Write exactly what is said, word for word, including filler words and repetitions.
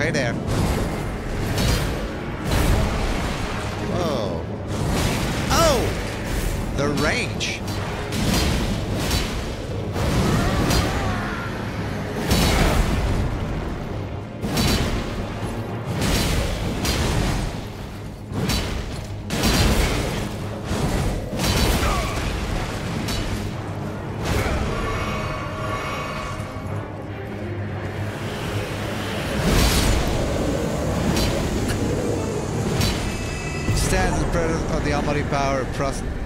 right there. Whoa. Oh! The range. Stands in presence of the almighty power of trust